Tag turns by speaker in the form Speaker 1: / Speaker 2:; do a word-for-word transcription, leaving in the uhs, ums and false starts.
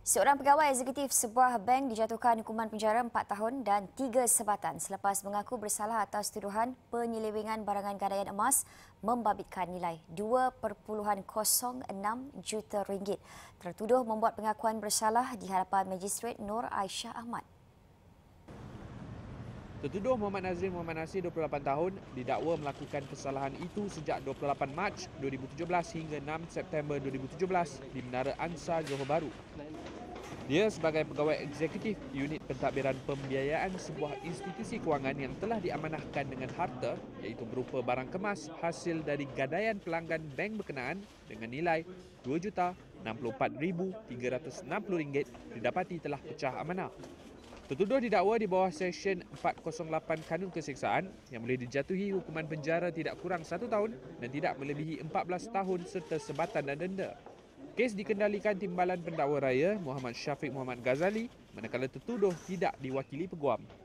Speaker 1: Seorang pegawai eksekutif sebuah bank dijatuhkan hukuman penjara empat tahun dan tiga sebatan selepas mengaku bersalah atas tuduhan penyelewengan barangan gadaian emas membabitkan nilai dua perpuluhan kosong enam juta ringgit. Tertuduh membuat pengakuan bersalah di hadapan Magistrate Nur Aisyah Ahmad.
Speaker 2: Tertuduh Muhammad Nazrin Muhammad Nasir, dua puluh lapan tahun, didakwa melakukan kesalahan itu sejak dua puluh lapan Mac dua ribu tujuh belas hingga enam September dua ribu tujuh belas di Menara Ansar, Johor Bahru. Dia sebagai pegawai eksekutif unit pentadbiran pembiayaan sebuah institusi kewangan yang telah diamanahkan dengan harta iaitu berupa barang kemas hasil dari gadaian pelanggan bank berkenaan dengan nilai dua juta enam puluh empat ribu tiga ratus enam puluh ringgit didapati telah pecah amanah. Tertuduh didakwa di bawah Seksyen empat kosong lapan Kanun Keseksaan yang boleh dijatuhi hukuman penjara tidak kurang satu tahun dan tidak melebihi empat belas tahun serta sebatan dan denda. Kes dikendalikan Timbalan Pendakwa Raya Muhammad Syafiq Muhammad Ghazali manakala tertuduh tidak diwakili peguam.